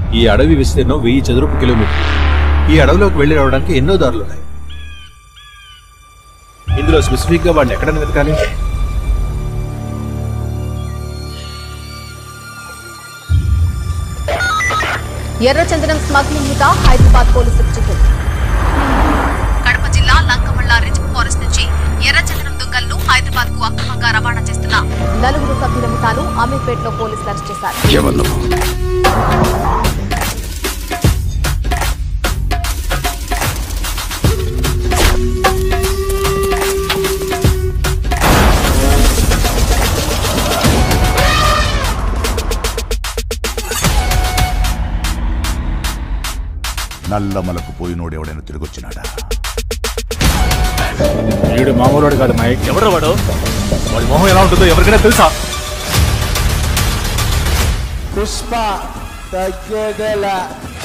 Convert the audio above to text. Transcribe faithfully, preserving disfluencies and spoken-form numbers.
ఈ అడవి విస్తీర్ణం వెయ్యి చదురపు కిలోమీటర్లు. ఈ అడవిలోకి వెళ్లి రావడానికి ఎన్నో దారులున్నాయి. ఇందులో స్పెసిఫిక్ గా వాడిని ఎక్కడ వెతకాలి? ఎర్రచందనం స్మగ్లింగ్ ముఠా హైదరాబాద్ పోలీసులకు చిక్కులు. కడప జిల్లా లంకమల్ల రిజర్వ్ ఫారెస్ట్ నుంచి ఎర్రచందనం దుంగలను హైదరాబాద్ కు అక్రమంగా రవాణా చేస్తున్న నలుగురు సభ్యుల ముఠాను అమీర్పేటలో పోలీసులు అరెస్ట్ చేశారు. నల్లమలకు పోయినోడు ఎవడైనా తిరిగొచ్చినాడా? వీడు మామూలుడు కాదు మైక్. ఎవడు వాడు? వాడి మొహం ఎలా ఉంటుందో ఎవరికైనా తెలుసా? పుష్ప తగ్గేదేలా.